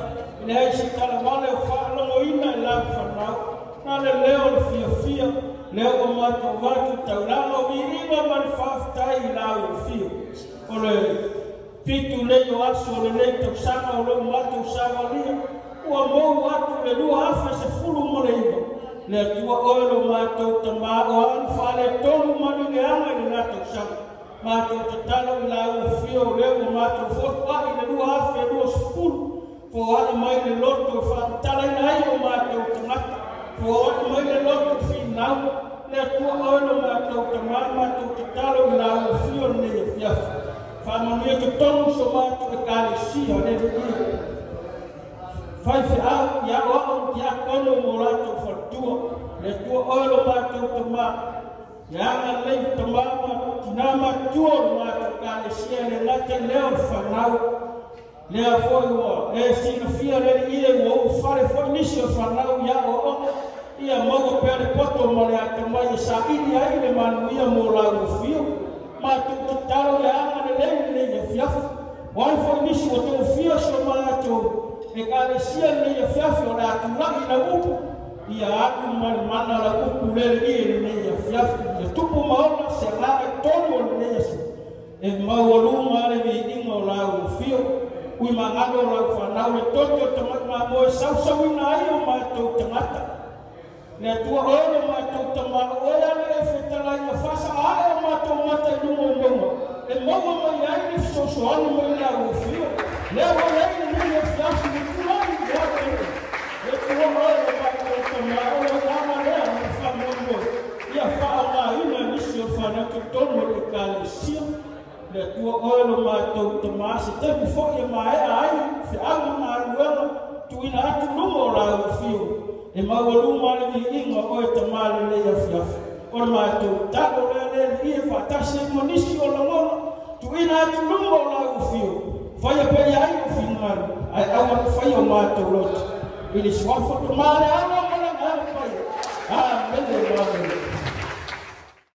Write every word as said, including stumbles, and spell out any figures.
le si kala vale fa lo ina la fa na na le leo fia fia leo ma to va tu taula lo viriva mal fa tai la fia ole pitu le yo aso le le to sama o lo ma to sama li o mo wa tu le lu afa se fulu mo le iba le tua o lo ma to tama o an fa le tolu ma ni le ama le na to sama ma to talo la fia o le o ma to fo wa le lu afa lu fulu po ana mai le loto fa tala nai o ma to tamata po ana mai le loto final le tua o lo ma to tama ma to talo la fia o le fia famania que todos so mato de carecia ne de fai fa ya o ya kono morato fortua le tua olo mato toma ya na le toma ma tinama tuo mato carecia le late leo fanau le foi o e sin fia le ile o fare foi nisio fanau ya o ia mo pere poto mo le atoma ya sa ini ai le manu ia mo la fio ma tu talo ya ana le le le fiaf wal fo misi o to fio so ma to e ka sia le fiaf o la tu la ina u ia aku mal mana la ku le le le le fiaf le tupu ma ona se la to mo le e ma o lu ma le vi ino la u fio ui ma ado la fa na le to to to ma mo sa sa ina ai o ma to tamata ne tua ora ma to tama ora le fetala ia fasa a ma to mata no mo e mo mo ia ni so so ano mo ia o fio le o le ni le fiasu ni tua ni ia e tua ora ma to tama ora la ma le ma fa mo mo ia fa ma ina ni so fa na to to mo le kalesia le tua ora ma to tama se te fo ia mai ai fi a ma ruela tu ina tu no ora o fio e ma o lu ma le inga o te ma le le fia o ma tu ta o le le i fa ta se mo ni si o lo mo tu ina tu lu mo la u fio fa ya pe ya i fi ma ai a wa fa yo ma to lo i le swa fo to ma le a ma la ma fa ya